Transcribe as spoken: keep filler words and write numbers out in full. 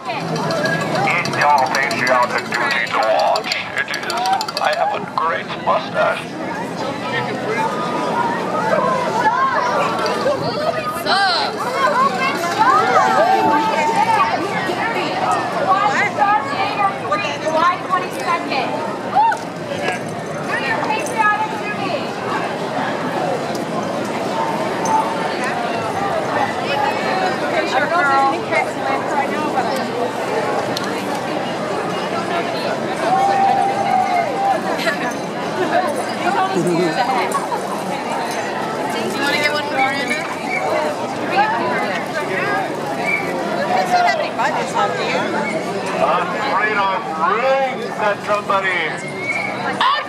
In your patriotic duty to watch, it is. I have a great mustache. July twenty-second. Do your patriotic duty. Sure, girl. I know, but I Do you want to get one for Miranda? You don't have any budgets left, do you? On freedom rings, said somebody.